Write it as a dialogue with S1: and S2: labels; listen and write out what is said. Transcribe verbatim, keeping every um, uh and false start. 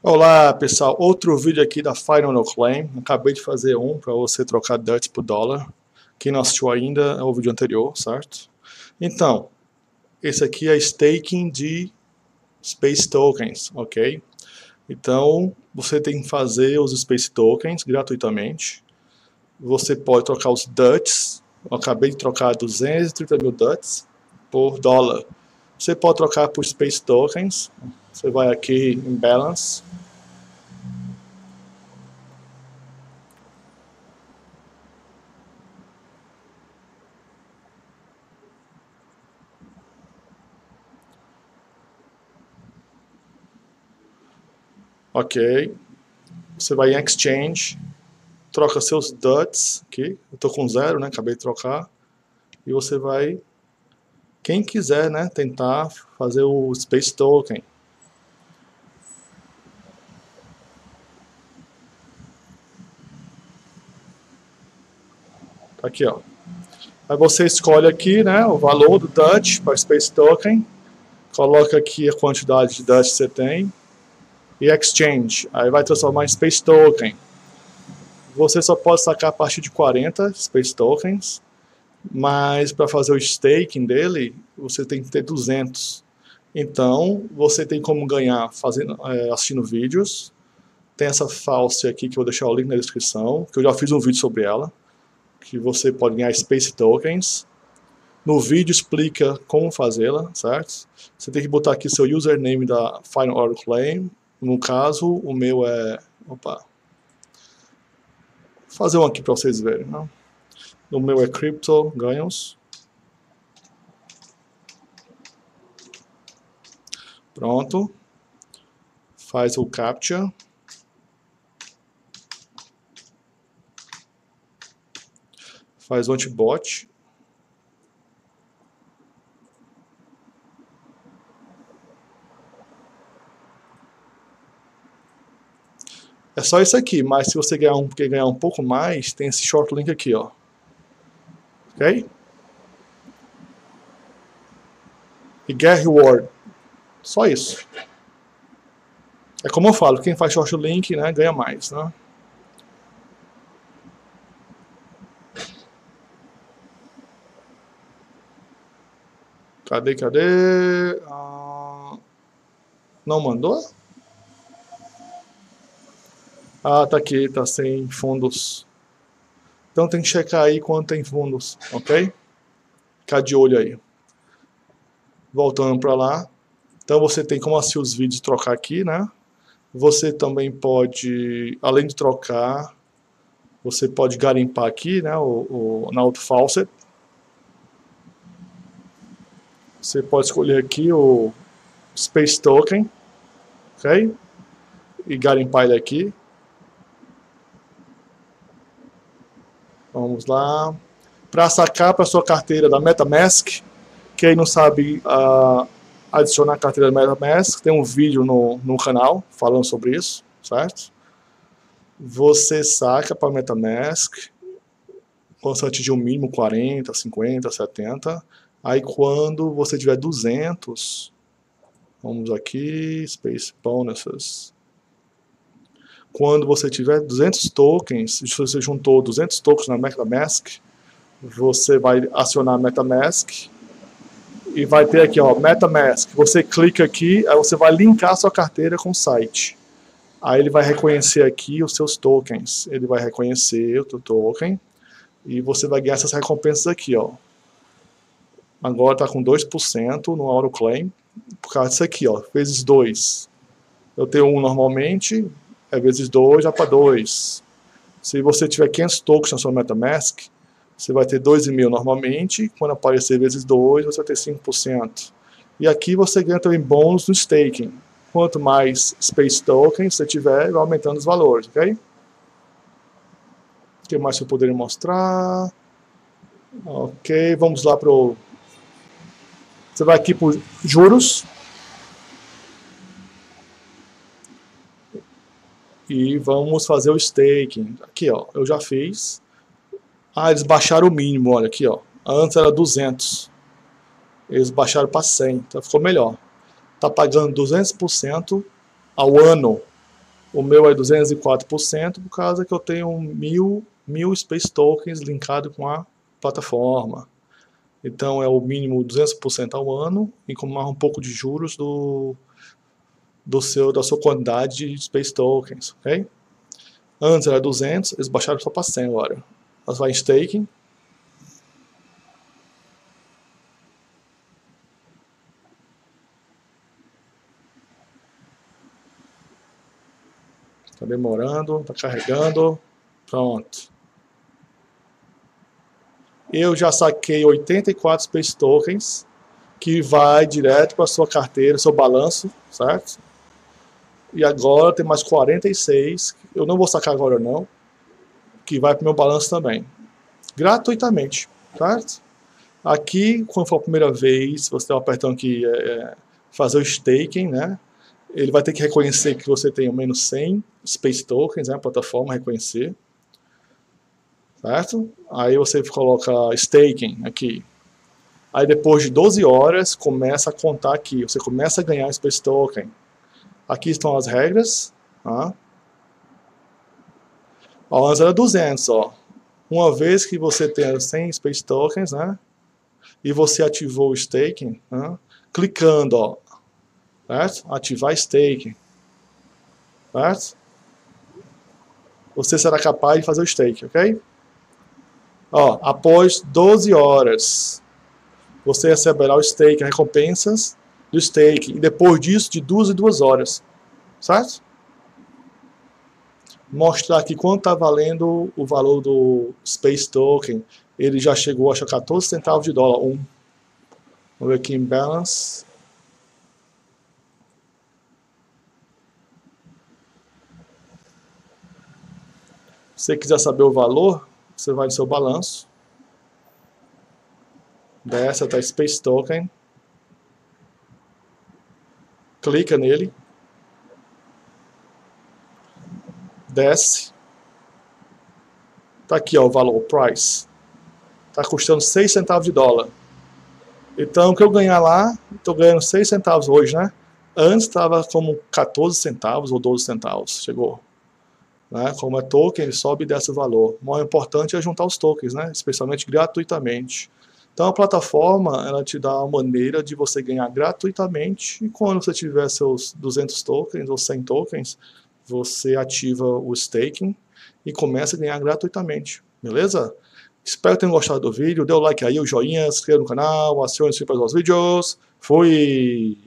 S1: Olá pessoal, outro vídeo aqui da Final No Claim. Acabei de fazer um para você trocar D U T por dólar. Quem não assistiu ainda é o vídeo anterior, certo? Então, esse aqui é staking de Space Tokens, ok? Então, você tem que fazer os Space Tokens gratuitamente. Você pode trocar os D U Ts. Eu acabei de trocar duzentos e trinta mil D U Ts por dólar. Você pode trocar por Space Tokens. Você vai aqui em Balance. Ok. Você vai em Exchange. Troca seus D U Ts aqui. Eu tô com zero, né? Acabei de trocar. E você vai... Quem quiser, né? Tentar fazer o Space Token. Tá aqui, ó. Aí você escolhe aqui, né? O valor do D U T para Space Token. Coloca aqui a quantidade de D U T que você tem. E Exchange. Aí vai transformar em Space Token. Você só pode sacar a partir de quarenta Space Tokens. Mas para fazer o staking dele, você tem que ter duzentos. Então, você tem como ganhar fazendo, é, assistindo vídeos. Tem essa falsa aqui que eu vou deixar o link na descrição, que eu já fiz um vídeo sobre ela, que você pode ganhar Space Tokens. No vídeo explica como fazê-la, certo? Você tem que botar aqui seu username da Final Order Claim. No caso, o meu é... Opa. Vou fazer um aqui para vocês verem, né? O meu é Crypto Ganhos. Pronto. Faz o CAPTCHA. Faz o antibot. É só isso aqui, mas se você ganhar um, quer ganhar um pouco mais, tem esse short link aqui, ó. Ok? E get reward. Só isso. É como eu falo, quem faz short link, né, ganha mais, né? Cadê, cadê? Ah, não mandou? Ah, tá aqui, tá sem fundos. Então tem que checar aí quando tem fundos, ok? Ficar de olho aí. Voltando para lá. Então você tem como assistir os vídeos e trocar aqui, né? Você também pode, além de trocar, você pode garimpar aqui, né? O, o, na Auto Faucet. Você pode escolher aqui o Space Token, ok? E garimpar ele aqui. Vamos lá. Para sacar para sua carteira da MetaMask, quem não sabe uh, adicionar a carteira da MetaMask, tem um vídeo no, no canal falando sobre isso, certo? Você saca para a MetaMask, quando você atingir o mínimo quarenta, cinquenta, setenta, aí quando você tiver duzentos, vamos aqui, Space Bonuses, quando você tiver duzentos tokens, se você juntou duzentos tokens na MetaMask, você vai acionar a MetaMask e vai ter aqui, ó, MetaMask. Você clica aqui, aí você vai linkar a sua carteira com o site. Aí ele vai reconhecer aqui os seus tokens. Ele vai reconhecer o teu token e você vai ganhar essas recompensas aqui, ó. Agora está com dois por cento no AutoClaim, por causa disso aqui, ó, vezes dois. Eu tenho um normalmente, é vezes dois, já para dois. Se você tiver quinhentos tokens na sua MetaMask, você vai ter dois vírgula cinco normalmente, quando aparecer vezes dois, você vai ter cinco por cento. E aqui você ganha também bônus no staking. Quanto mais Space Token você tiver, vai aumentando os valores, ok? O que mais eu poderia mostrar? Ok, vamos lá para o... Você vai aqui para juros. E vamos fazer o staking. Aqui, ó, eu já fiz. Ah, eles baixaram o mínimo, olha aqui, ó. Antes era duzentos. Eles baixaram para cem, então ficou melhor. Tá pagando duzentos por cento ao ano. O meu é duzentos e quatro por cento por causa que eu tenho mil, mil Space Tokens linkado com a plataforma. Então é o mínimo duzentos por cento ao ano e com mais um pouco de juros do, do seu, da sua quantidade de Space Tokens, ok? Antes era duzentos, eles baixaram só para cem agora. Nós vai em staking. Está demorando, está carregando. Pronto. Eu já saquei oitenta e quatro Space Tokens, que vai direto para a sua carteira, seu balanço, certo? E agora tem mais quarenta e seis, eu não vou sacar agora não, que vai para o meu balanço também. Gratuitamente, certo? Aqui, quando for a primeira vez, você está apertando aqui é, fazer o staking, né? Ele vai ter que reconhecer que você tem ao menos cem Space Tokens, né? A plataforma reconhecer. Certo? Aí você coloca staking aqui. Aí depois de doze horas, começa a contar aqui. Você começa a ganhar Space Token. Aqui estão as regras. Tá? Ó, antes era duzentos, ó. Uma vez que você tem cem Space Tokens, né? E você ativou o staking, né? Clicando, ó. Certo? Ativar staking. Certo? Você será capaz de fazer o stake, ok? Ó, após doze horas, você receberá o stake, as recompensas do stake. E depois disso, de duas em duas horas. Certo? Mostrar aqui quanto está valendo o valor do Space Token. Ele já chegou, acho, a quatorze centavos de dólar. Um. Vamos ver aqui em Balance. Se você quiser saber o valor, você vai no seu balanço. Desce até Space Token. Clica nele. Desce. Tá aqui, ó, o valor, price. Tá custando seis centavos de dólar. Então, o que eu ganhar lá, estou ganhando seis centavos hoje, né? Antes estava como quatorze centavos ou doze centavos. Chegou. Né? Como é token, ele sobe e desce o valor. O mais importante é juntar os tokens, né? Especialmente gratuitamente. Então a plataforma, ela te dá uma maneira de você ganhar gratuitamente, e quando você tiver seus duzentos tokens ou cem tokens, você ativa o staking e começa a ganhar gratuitamente, beleza? Espero que tenham gostado do vídeo, dê o like aí, o joinha, se inscreva no canal, acione os vídeos. Fui!